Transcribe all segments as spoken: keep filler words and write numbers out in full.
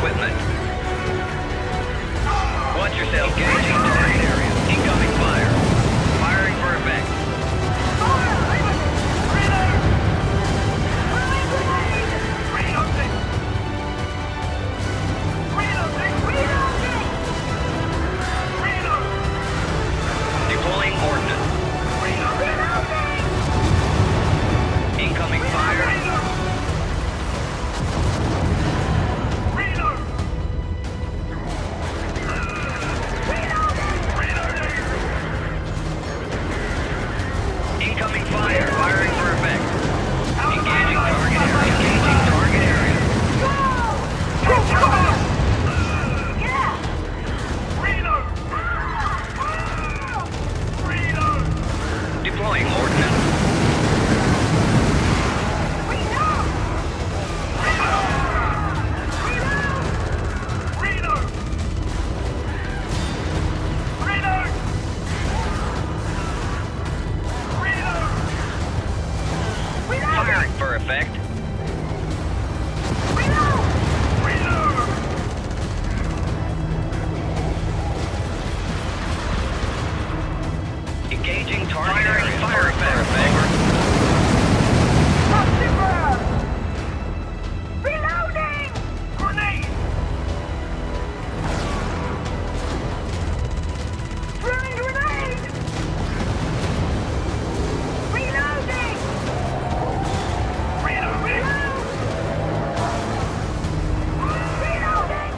equipment. Watch yourself. Engaging target area. Incoming fire. Firing for effect. Deploying ordnance. Incoming fire. Incoming fire. Firing for effect. Engaging target area. Engaging target area. Deploying ordnance. Firing for effect. Engaging target area. Fire effect. Reloading! Grenade! Throwing grenade! Reloading! Reload! Reload! Reloading!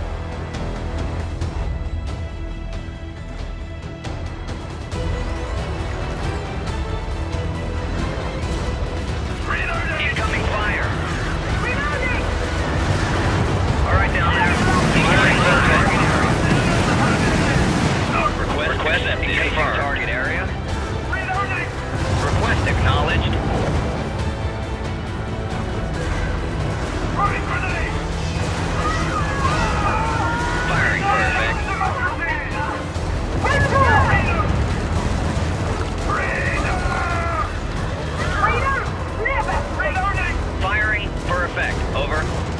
Incoming fire. Reloading! All right, down there. Firing for target area. Request accepted. Confirmed. Target area. Reloading! Request acknowledged. Throwing grenade! Firing for effect. Firing for effect. Over.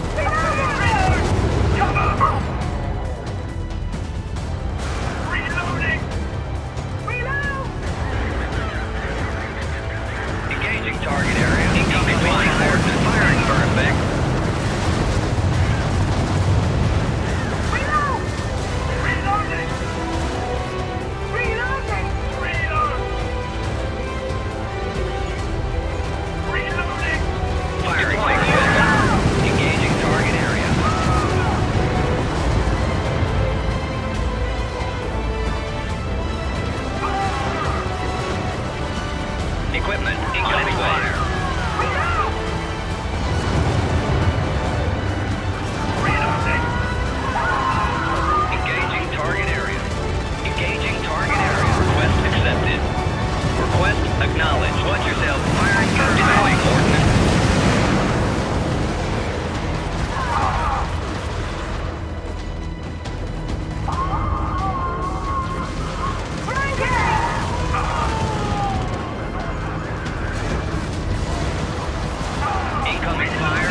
Engaging target area. Incoming flying ordnance. Firing for effect. Firing for effect. Engaging target area. Equipment. Incoming fire. Engaging target area. Engaging target area. Request accepted. Request acknowledged. Watch yourself. Firing for deploying ordnance. Incoming fire.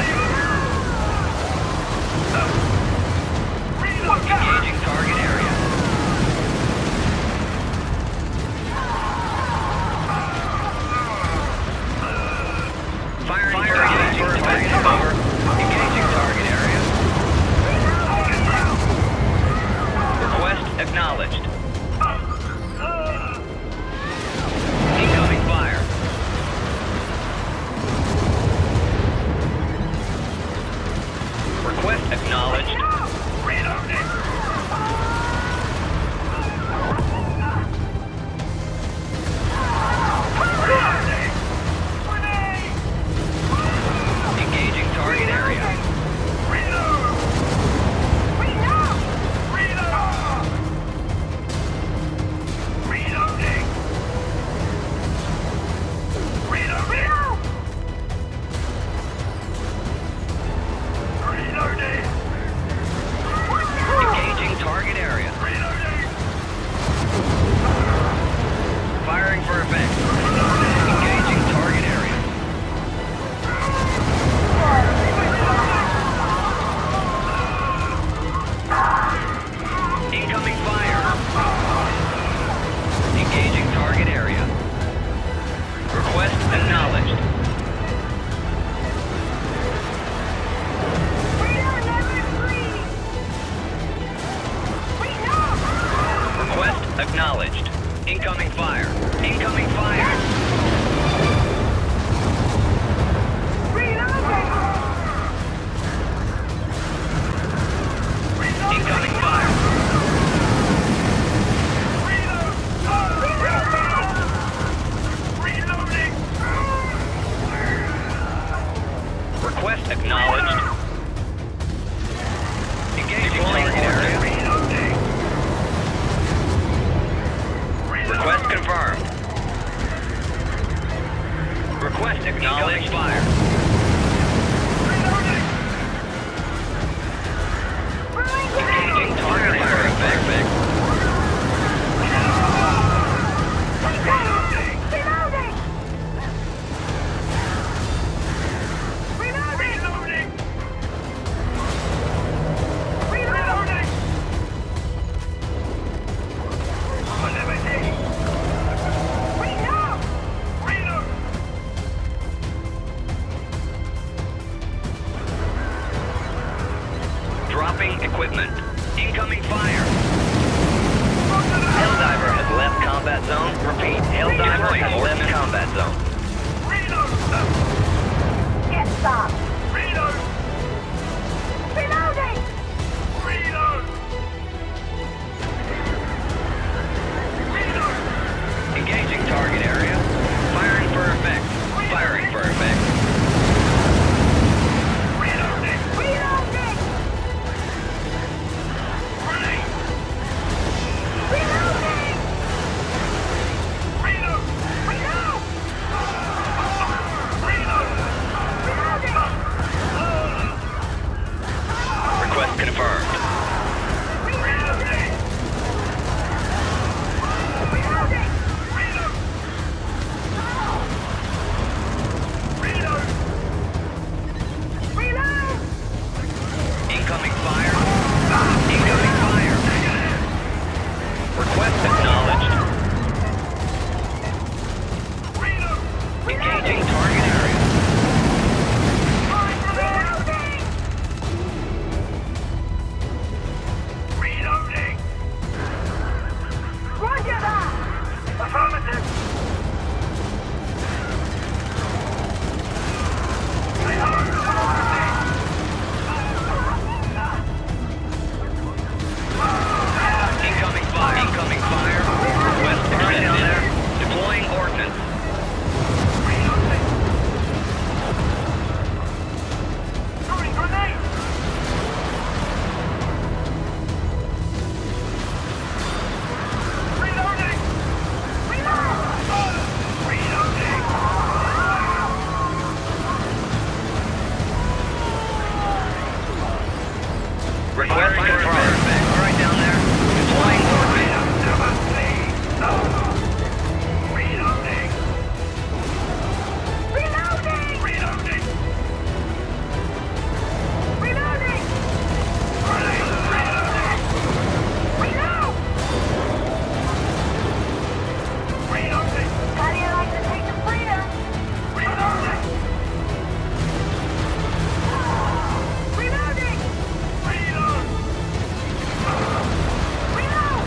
Engaging target area. Firing for engaging target area. Over. Engaging target area. Request acknowledged. Incoming fire. Request acknowledged. Engaging target area. Engaging acknowledged. Incoming fire. Incoming fire. Incoming fire. Request acknowledged. Engaging target area. Request confirmed. Request acknowledged. Fire. Engaging target fire effect. Dropping equipment. Incoming fire. Helldiver has left combat zone. Repeat, Helldiver has left combat zone. Get stopped. Reloading. Engaging target area. Firing for effect. Firing for effect. Reloading. Reloading. Reloading. Reload. Reload. Reloading. Request confirmed. Reloading. Reloading. Reload. Reload. Incoming fire. Incoming fire. Request acknowledged. Engaging target area. Reloading. Reloading. Roger that. Affirmative. Incoming fire. Incoming fire. Request accepted. Deploying ordnance. Throwing grenade. Reloading. Reload. Reloading. Request confirmed. All right down there. Deploying ordnance. Reloading. Reloading. Reloading. Reloading. Reload. Reloading. How do you like to take the freedom? Reloading. Reloading. Reload. Reload.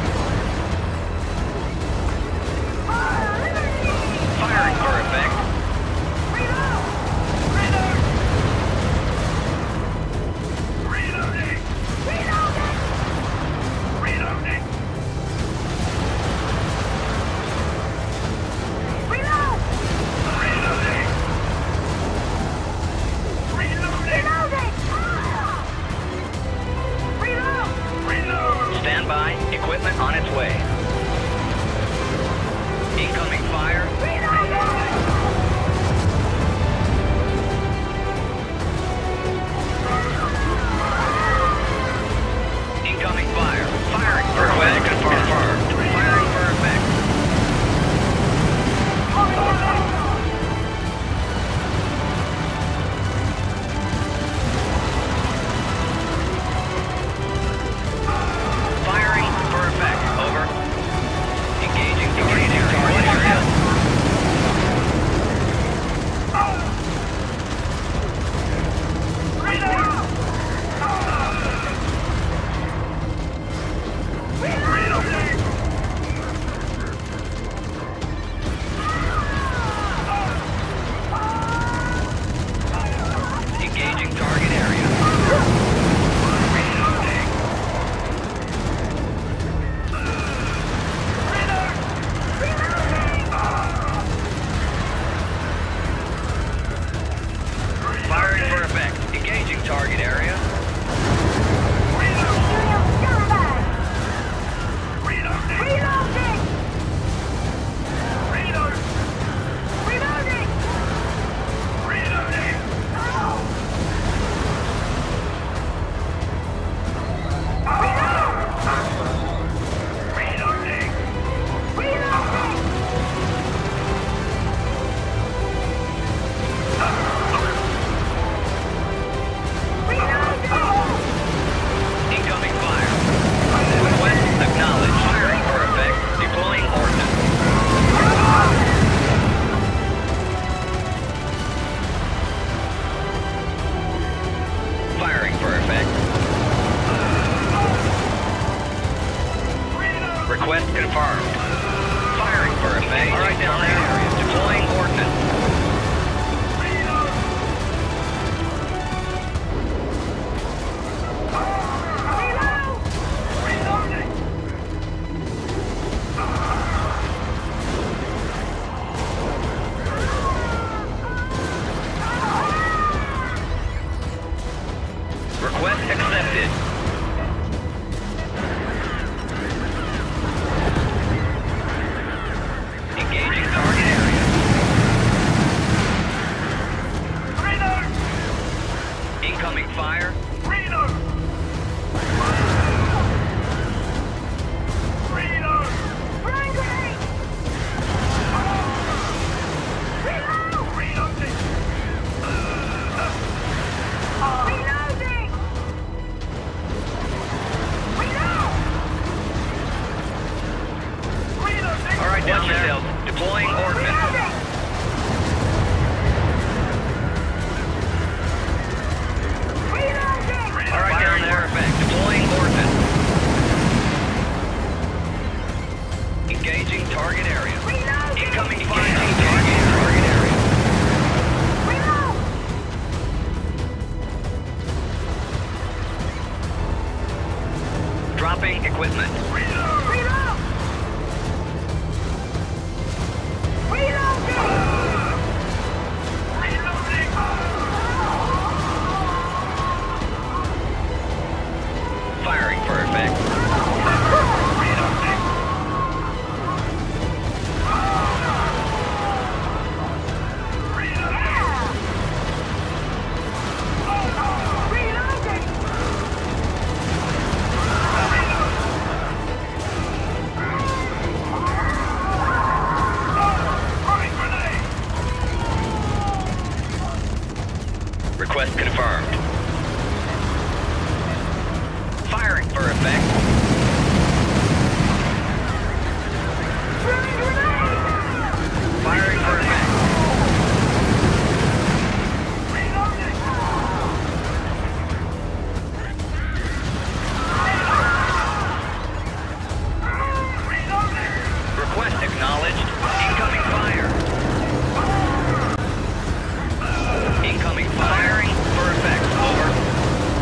Fire, liberty. Firing for effect. Reload. Reload. Reloading. Reloading. Reloading. Reload. Reloading. Reloading. Reload. Reload. Stand by. Equipment on its way. Incoming fire. Incoming fire. Firing for effect. Confirmed. Firing for effect. Firing for effect. Over. Engaging target area. effect. Request confirmed. Firing for effect. All right, down there. Deploying ordnance. Request accepted. Engaging target area. Incoming fire. All right, down there. Deploying ordnance. All right, down there. Effect. Deploying ordnance. Engaging target area. Incoming fire. Engaging target area. Dropping equipment. Firing for effect. Request confirmed. Firing for effect. Firing for effect. Request acknowledged. Incoming fire. Incoming firing for effect. Over.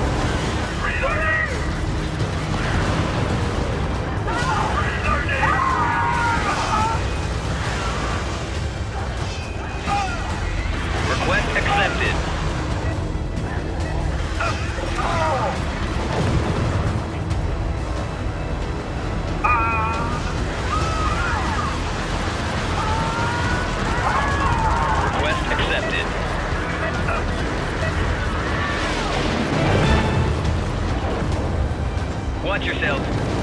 Request accepted. Request accepted. Watch yourself.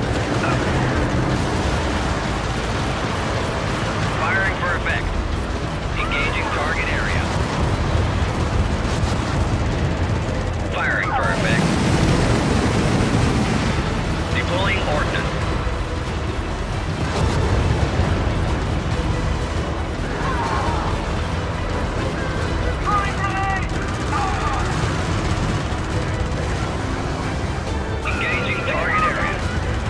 Firing for effect. Engaging target area. Firing for effect. Deploying ordnance. Engaging target area.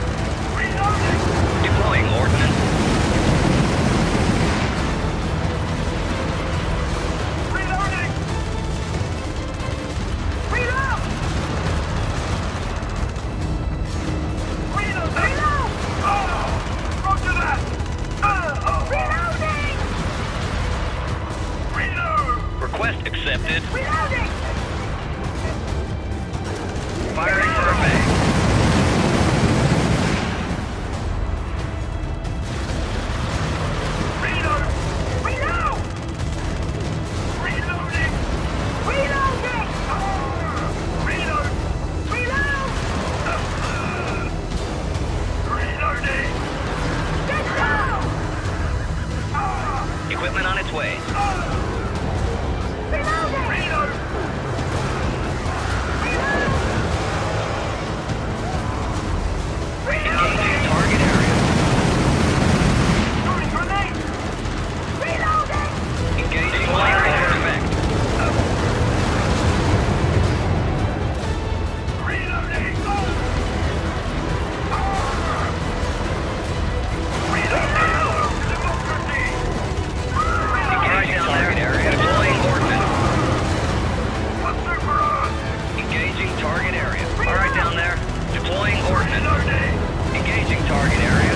Engaging target area.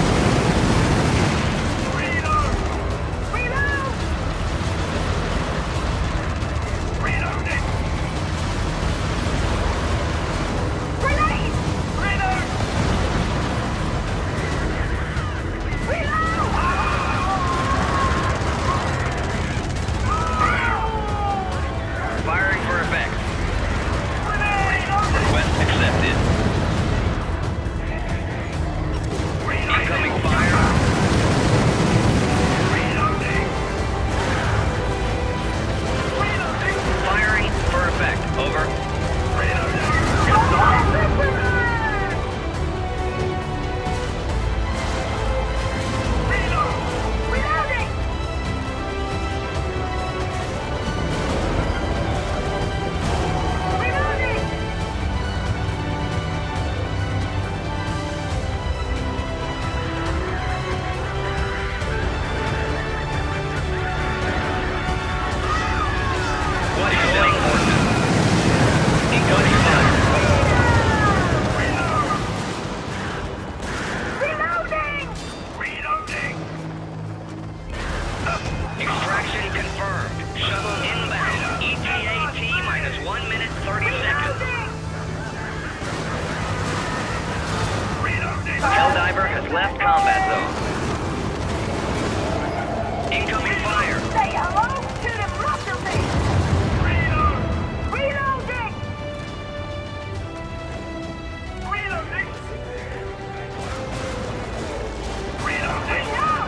Reload! Reload! Reloading! Grenade! Reload! Reload! Firing for effect. Grenade! Request accepted. Incoming fire. Reloading! Reloading! Firing for effect. Over. Reloading! Reload! Reloading! Reloading! What is going on? Incoming fire. Reloading! Reloading! Extraction confirmed. Shuttle inbound. E T A T minus one minute thirty seconds. Reloading! Helldiver has left combat zone. Incoming fire. Say hello to the masterpiece! Reload! Reloading! Reloading! Reloading!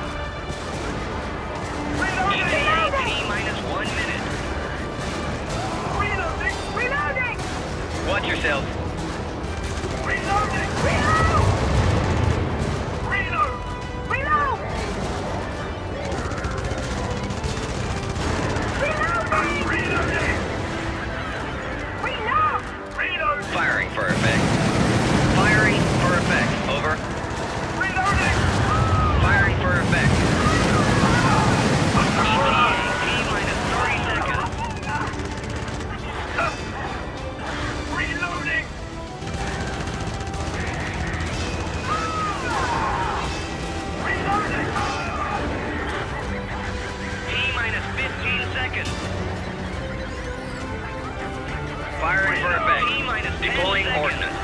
E T A T Reloading! minus one minute. Reloading! Reloading! Watch yourself. Reloading! Reload! Reload! Reload! Reloading! Reloading! Reload! Reload! Firing for effect. Firing for effect. Over. Reloading! Firing for effect. E T A T minus thirty seconds. Reloading! Reloading! T minus fifteen seconds. Firing for effect. T minus deploying ordnance.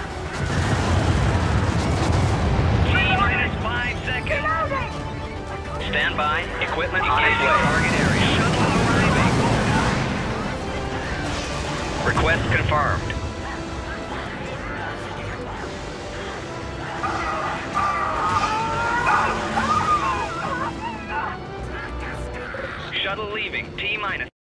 T minus five seconds. Reloading! Stand by. Equipment on its way. Target area. Shuttle arriving. Request confirmed. Shuttle leaving. T minus.